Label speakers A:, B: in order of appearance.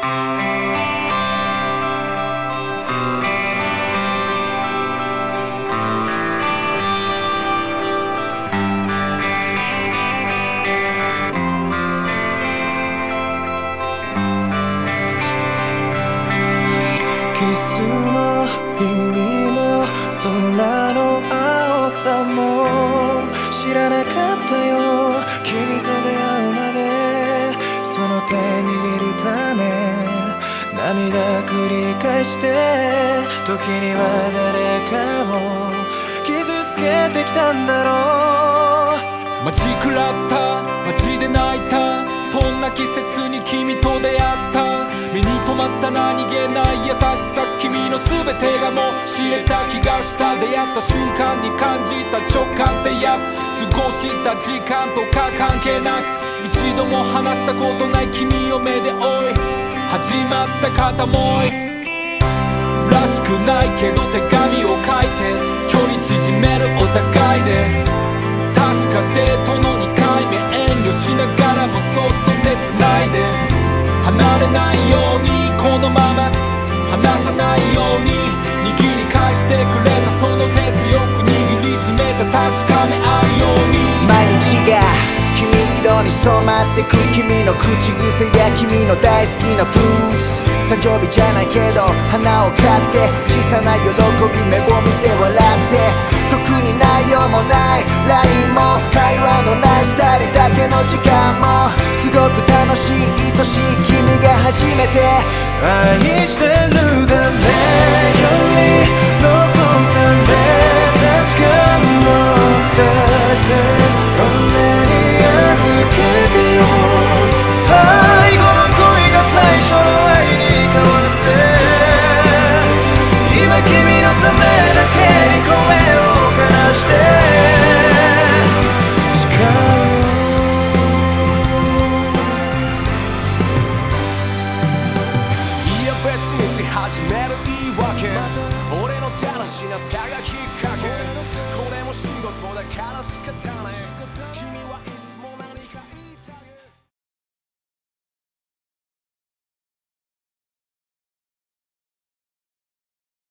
A: キスの意味も空の青さも知らなかったよ。君と出会うまでその手握るため涙繰り返して時には誰かを傷つけてきたんだろう。
B: 待ちくらった街で泣いたそんな季節に君と出会った目に留まった何気ない優しさ君の全てがもう知れた気がした出会った瞬間に感じた直感ってやつ過ごした時間とか関係なく一度も話したことない君を目で追い始まった片思いらしくないけど手紙を書いて距離縮めるお互いで確かデートの2回目遠慮しながらもそっと手つないで離れないようにこのまま離さないように握り返してくれたその手強く握りしめた確かめ合うように
C: 毎日が黄色に染まってく君の口癖や君の大好きなフルーツ誕生日じゃないけど花を買って小さな喜び目を見て笑って特に内容もない LINE も会話のない2人だけの時間もすごく楽しい愛しい君が初めて
A: 愛してる誰より残された時間の全て俺に預けてよ最後の恋が最初の愛に変わって今君のためだけに声を枯らして誓う
B: 始める言い訳俺のだらしなさがきっかけこれも仕事だから仕方ない